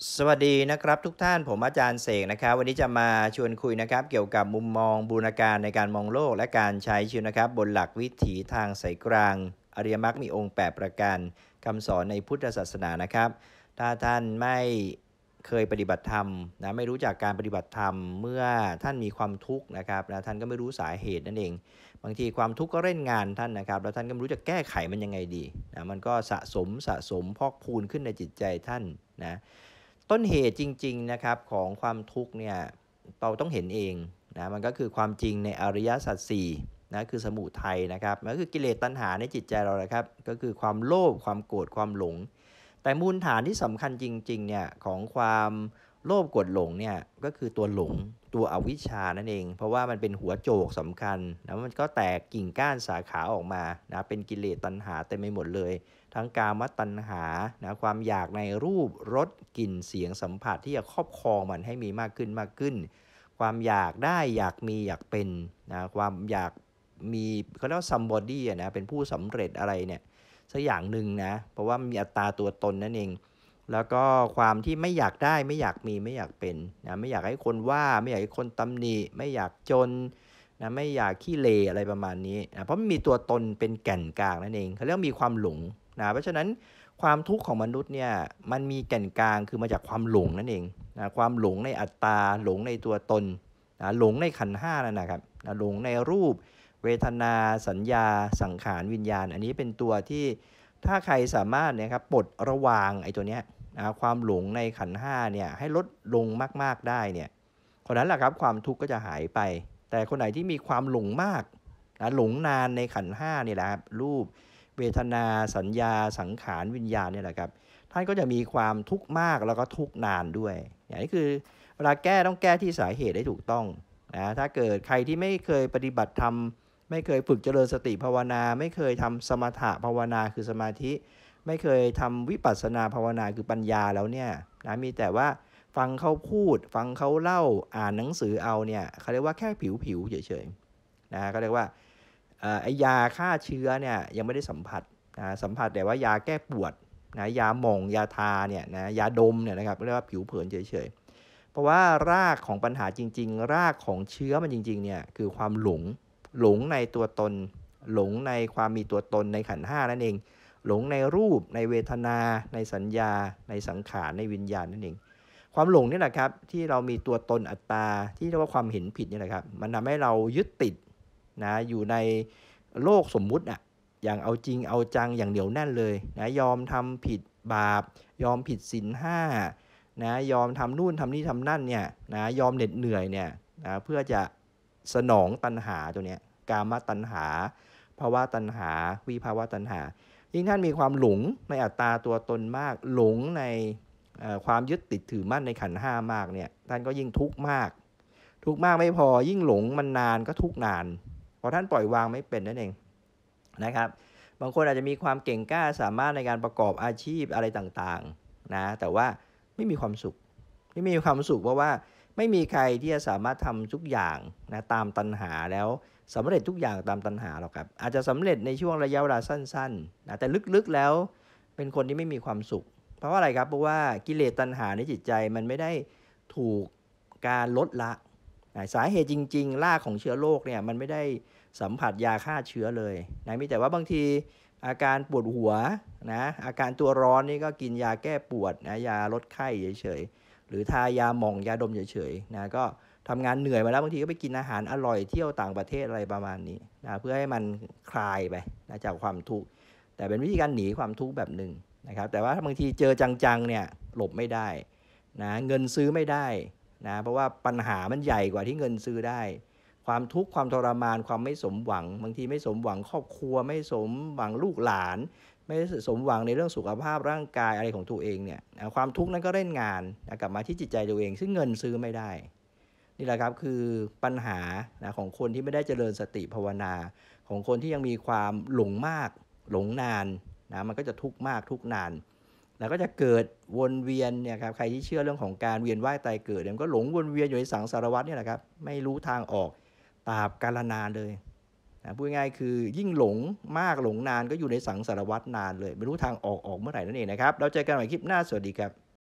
สวัสดีนะครับทุกท่านผมอาจารย์เสกนะครับวันนี้จะมาชวนคุยนะครับเกี่ยวกับมุมมองบูรณาการในการมองโลกและการใช้ชีวิตนะครับบนหลักวิถีทางสายกลางอริยมรรคมีองค์8ประการคำสอนในพุทธศาสนานะครับถ้าท่านไม่เคยปฏิบัติธรรมนะไม่รู้จักการปฏิบัติธรรมเมื่อท่านมีความทุกข์นะครับนะท่านก็ไม่รู้สาเหตุนั่นเองบางทีความทุกข์ก็เล่นงานท่านนะครับแล้วท่านก็ไม่รู้จะแก้ไขมันยังไงดีนะมันก็สะสมพอกพูนขึ้นในจิตใจท่านนะต้นเหตุจริงๆนะครับของความทุกข์เนี่ยเราต้องเห็นเองนะมันก็คือความจริงในอริยสัจสี่นะคือสมุทัยนะครับมันก็คือกิเลสตัณหาในจิตใจเราแหละครับก็คือความโลภความโกรธความหลงแต่มูลฐานที่สำคัญจริงๆเนี่ยของความโลภโกรธหลงเนี่ยก็คือตัวหลงตัวอวิชชานั่นเองเพราะว่ามันเป็นหัวโจกสำคัญแล้วมันก็แตกกิ่งก้านสาขาออกมานะเป็นกิเลสตัณหาเต็มไปหมดเลยทั้งกามตัณหานะความอยากในรูปรสกลิ่นเสียงสัมผัสที่จะครอบครองมันให้มีมากขึ้นมากขึ้นความอยากได้อยากมีอยากเป็นนะความอยากมีเขาเรียกว่า somebody นะเป็นผู้สำเร็จอะไรเนี่ยสักอย่างหนึ่งนะเพราะว่ามีอัตราตัวตนนั่นเองแล้วก็ความที่ไม่อยากได้ไม่อยากมีไม่อยากเป็นนะไม่อยากให้คนว่าไม่อยากให้คนตำหนิไม่อยากจนนะไม่อยากขี้เลอะไรประมาณนี้นะเพราะมันมีตัวตนเป็นแก่นกลางนั่นเองเขาเรียกมีความหลงนะเพราะฉะนั้นความทุกข์ของมนุษย์เนี่ยมันมีแก่นกลางคือมาจากความหลงนั่นเองนะความหลงในอัตตาหลงในตัวตนนะหลงในขันธ์ห้านั่นนะครับนะหลงในรูปเวทนาสัญญาสังขารวิญญาณอันนี้เป็นตัวที่ถ้าใครสามารถเนี่ยครับปลดระวางไอ้ตัวเนี้ยนะความหลงในขันธ์ห้าเนี่ยให้ลดลงมากๆได้เนี่ยคนนั้นแหละครับความทุกข์ก็จะหายไปแต่คนไหนที่มีความหลงมากนะหลงนานในขันธ์ห้านี่แหละครับรูปเวทนาสัญญาสังขารวิญญาณเนี่ยแหละครับท่านก็จะมีความทุกข์มากแล้วก็ทุกข์นานด้วยอย่างนี้คือเวลาแก้ต้องแก้ที่สาเหตุได้ถูกต้องนะถ้าเกิดใครที่ไม่เคยปฏิบัติธรรมไม่เคยฝึกเจริญสติภาวนาไม่เคยทำสมถะภาวนาคือสมาธิไม่เคยทำวิปัสสนาภาวนาคือปัญญาแล้วเนี่ยนะมีแต่ว่าฟังเขาพูดฟังเขาเล่าอ่านหนังสือเอาเนี่ยเขาเรียกว่าแค่ผิวเฉยๆนะก็เรียกว่าไอยาฆ่าเชื้อเนี่ยยังไม่ได้สัมผัสนะสัมผัสแต่ว่ายาแก้ปวดนะยาหม่องยาทาเนี่ยนะยาดมเนี่ยนะครับเรียกว่าผิวเผินเฉยๆเพราะว่ารากของปัญหาจริงๆรากของเชื้อมันจริงๆเนี่ยคือความหลงในตัวตนหลงในความมีตัวตนในขันธ์ห้านั่นเองหลงในรูปในเวทนาในสัญญาในสังขารในวิญญาณนั่นเองความหลงนี่แหละครับที่เรามีตัวตนอัตตาที่เรียกว่าความเห็นผิดนี่แหละครับมันทำให้เรายึดติดนะอยู่ในโลกสมมุติอ่ะอย่างเอาจริงเอาจังอย่างเหนียวแน่นเลยนะยอมทำผิดบาปยอมผิดศีลห้านะยอมทำนู่นทำนี่ทำนั่นเนี่ยนะยอมเหน็ดเหนื่อยเนี่ยนะเพื่อจะสนองตัณหาตัวเนี้ยกามตัณหาภาวะตัณหาวิภาวะตัณหายิ่งท่านมีความหลงในอัตตาตัวตนมากหลงในความยึดติดถือมั่นในขันธ์ห้ามากเนี่ยท่านก็ยิ่งทุกข์มากทุกข์มากไม่พอยิ่งหลงมันนานก็ทุกข์นานเพราะท่านปล่อยวางไม่เป็นนั่นเองนะครับบางคนอาจจะมีความเก่งกล้าสามารถในการประกอบอาชีพอะไรต่างๆนะแต่ว่าไม่มีความสุขไม่มีความสุขเพราะว่าไม่มีใครที่จะสามารถทำทุกอย่างนะตามตัณหาแล้วสำเร็จทุกอย่างตามตัณหาหรอกครับอาจจะสำเร็จในช่วงระยะเวลาสั้นๆนะแต่ลึกๆแล้วเป็นคนที่ไม่มีความสุขเพราะว่าอะไรครับเพราะว่ากิเลสตัณหาในจิตใจมันไม่ได้ถูกการลดละสาเหตุจริงๆรากของเชื้อโรคเนี่ยมันไม่ได้สัมผัสยาฆ่าเชื้อเลยนะมีแต่ว่าบางทีอาการปวดหัวนะอาการตัวร้อนนี่ก็กินยาแก้ปวดนะยาลดไข้เฉยๆหรือทายาหม่องยาดมเฉยๆนะก็ทำงานเหนื่อยมาแล้วบางทีก็ไปกินอาหารอร่อยเที่ยวต่างประเทศอะไรประมาณนี้นะเพื่อให้มันคลายไปนะจากความทุกข์แต่เป็นวิธีการหนีความทุกข์แบบหนึ่งนะครับแต่ว่าถ้าบางทีเจอจังๆเนี่ยหลบไม่ได้นะเงินซื้อไม่ได้นะเพราะว่าปัญหามันใหญ่กว่าที่เงินซื้อได้ความทุกข์ความทรมานความไม่สมหวังบางทีไม่สมหวังครอบครัวไม่สมหวังลูกหลานไม่สมหวังในเรื่องสุขภาพร่างกายอะไรของตัวเองเนี่ยความทุกข์นั้นก็เล่นงานกลับมาที่จิตใจตัวเองซึ่งเงินซื้อไม่ได้นี่แหละครับคือปัญหาของคนที่ไม่ได้เจริญสติภาวนาของคนที่ยังมีความหลงมากหลงนานนะมันก็จะทุกข์มากทุกข์นานแล้วก็จะเกิดวนเวียนเนี่ยครับใครที่เชื่อเรื่องของการเวียนว่ายตายเกิดมันก็หลงวนเวียนอยู่ในสังสารวัฏเนี่ยแหละครับไม่รู้ทางออกตราบกาลนานเลยนะพูดง่ายๆคือยิ่งหลงมากหลงนานก็อยู่ในสังสารวัฏนานเลยไม่รู้ทางออกเมื่อไหร่นั่นเองนะครับเราเจอกันใหม่คลิปหน้าสวัสดีครับ